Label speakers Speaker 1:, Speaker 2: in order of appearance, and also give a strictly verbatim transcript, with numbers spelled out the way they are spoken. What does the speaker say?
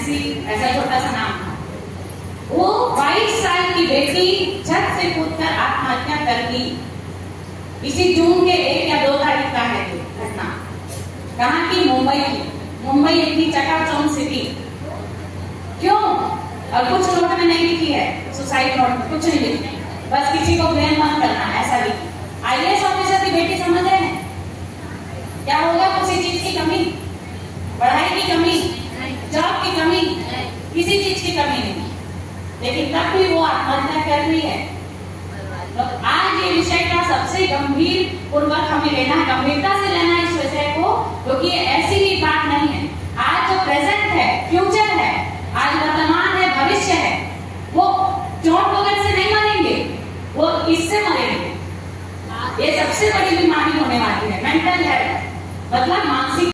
Speaker 1: Nancy, ऐसा छोटा सा नाम था। वो बाईस साल की बेटी छत से कूदकर आत्महत्या कर दी। इसी जून के एक या दो तारीख का है ये घटना। कहाँ की? मुंबई की। मुंबई इतनी चकाचौंध सिटी क्यों? और कुछ नोट में नहीं लिखी है, सुसाइड नोट में कुछ नहीं लिखी, बस किसी को ब्लेम मत करना, ऐसा लिखी। आईएएस ऑफिसर की बेटी समझ रहे हैं क्या होगा? किसी चीज की कमी, पढ़ाई की कमी, जॉब की कमी, किसी चीज की कमी नहीं, लेकिन तब भी वो आत्महत्या कर रही है। तो आज ये विषय का सबसे गंभीर पूर्वक हमें लेना है, गंभीरता से लेना है इस विषय को, क्योंकि तो ऐसी ही बात नहीं है। आज जो प्रेजेंट है, फ्यूचर है, आज वर्तमान है, भविष्य है, वो चोट वगैरह से नहीं मरेंगे, वो इससे मरेंगे। ये सबसे बड़ी बीमारी होने वाली है, मेंटल हेल्थ, मतलब मानसिक